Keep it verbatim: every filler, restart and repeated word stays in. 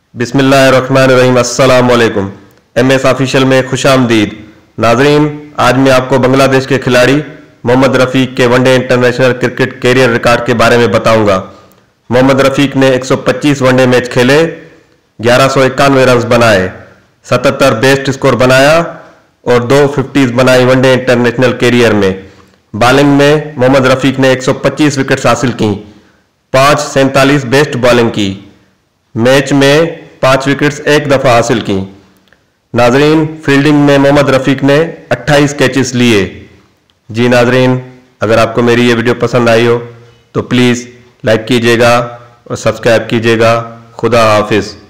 बिस्मिल्लाहिर्रहमानिर्रहीम। अस्सलाम वालेकुम। एम एस ऑफिशियल में खुशामदीद। नाजरीन, आज मैं आपको बांग्लादेश के खिलाड़ी मोहम्मद रफीक के one day international cricket career record के बारे में बताऊंगा। मोहम्मद रफीक ने एक सौ पच्चीस वनडे मैच खेले, ग्यारह सौ इक्यानवे रन बनाए, सतहत्तर बेस्ट स्कोर बनाया और दो फिफ्टीज बनाई वनडे इंटरनेशनल कैरियर में। बॉलिंग में मोहम्मद रफीक ने एक सौ पच्चीस विकेट्स हासिल की, पांच सैंतालीस बेस्ट बॉलिंग की, मैच में पांच विकेट्स एक दफा हासिल की। नाजरीन, फील्डिंग में मोहम्मद रफीक ने अट्ठाईस कैचेस लिए। जी नाजरीन, अगर आपको मेरी ये वीडियो पसंद आई हो तो प्लीज़ लाइक कीजिएगा और सब्सक्राइब कीजिएगा। खुदा हाफिज़।